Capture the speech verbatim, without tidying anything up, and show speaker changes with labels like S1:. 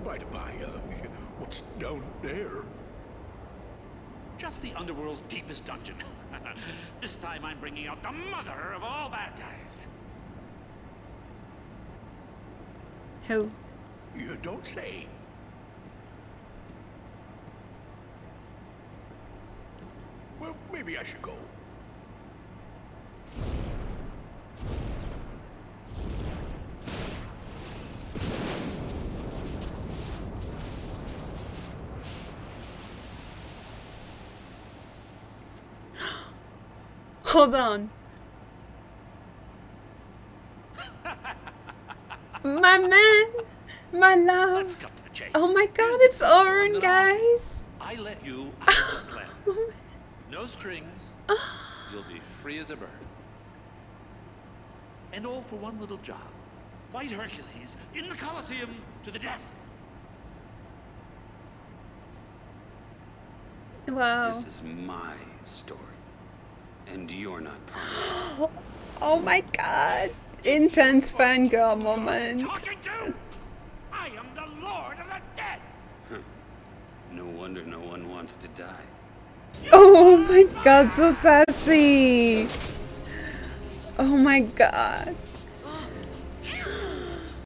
S1: by the by, uh, what's down there?
S2: Just the underworld's deepest dungeon. This time I'm bringing out the mother of all bad guys.
S3: Who?
S1: You don't say. Well, maybe I should go.
S3: Hold on. My man, my love.
S2: Let's cut to the chase.
S3: Oh my god, it's Orin, guys.
S2: I let you out of the slam. No strings. You'll be free as a bird. And all for one little job. Fight Hercules in the Colosseum to the death.
S3: Wow.
S4: This is my story. And you're not part of it.
S3: Oh my god. Intense fangirl moment.
S2: Talking to? I am the Lord of the Dead.
S4: No wonder no one wants to die.
S3: Oh my god, so sassy. Oh my god.